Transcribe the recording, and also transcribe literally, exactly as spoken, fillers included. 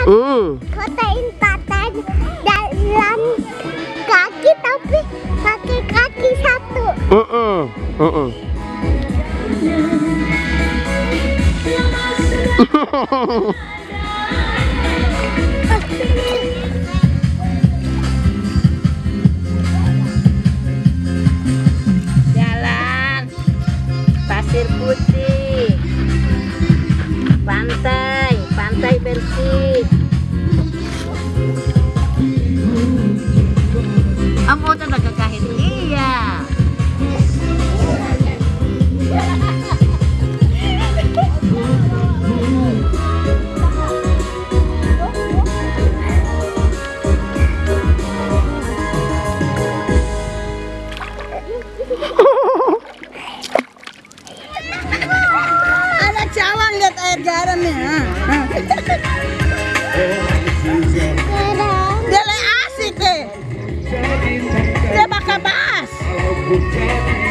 Hmm. Kotain tatan dalam kaki tapi pakai kaki satu. Uh-uh. Uh-uh. Jalan pasir putih, pantai, pantai bersih. Kamu tuh udah kekahin iya. Anak cawan lihat air garamnya. Dia le asik deh. Dia bakal bahas.